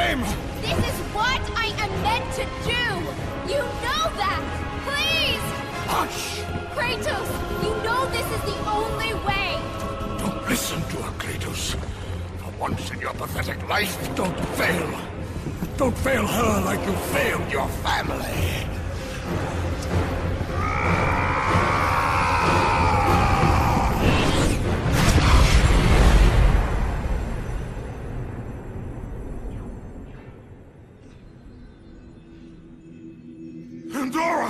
shame! This is what I am meant to do! You know that! Please! Hush! Kratos, you know this is the only way! Don't listen to her, Kratos. For once in your pathetic life, don't fail. Don't fail her like you failed your family. Pandora!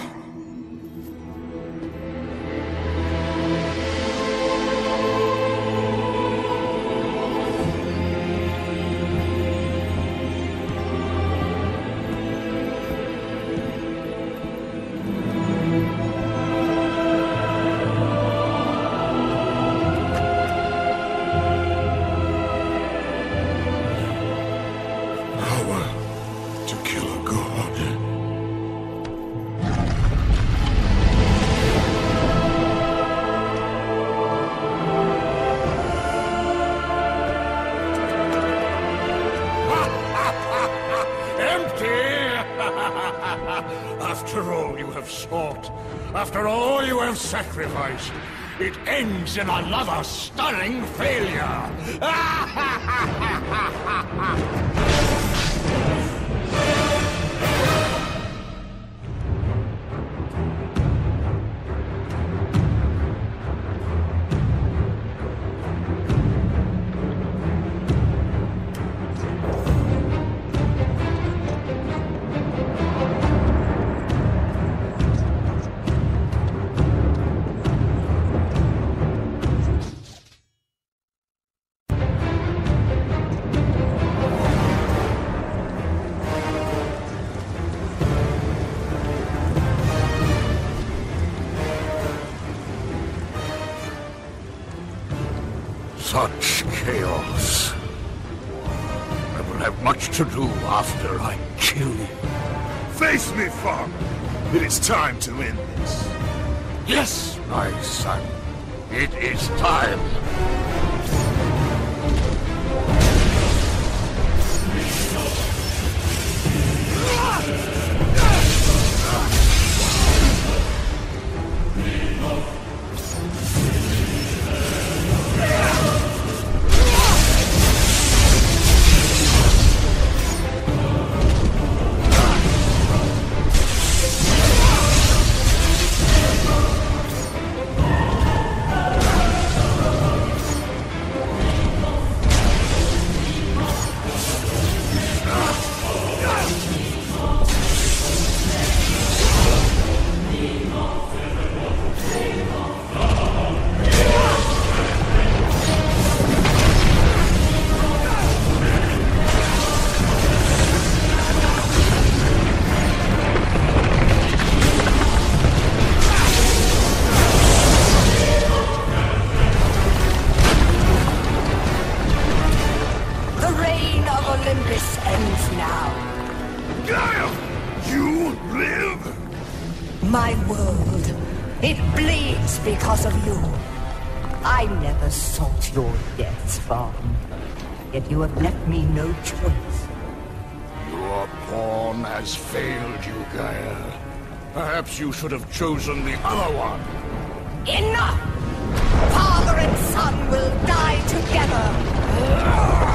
Power to kill a god. After all you have sought, after all you have sacrificed, it ends in another stunning failure! Such chaos. I will have much to do after I kill you. Face me, father. It is time to end this. Yes, my son. It is time. Olympus ends now. Gaia! You live? My world, it bleeds because of you. I never sought your death, Spartan. Yet you have left me no choice. Your pawn has failed you, Gaia. Perhaps you should have chosen the other one. Enough! Father and son will die together.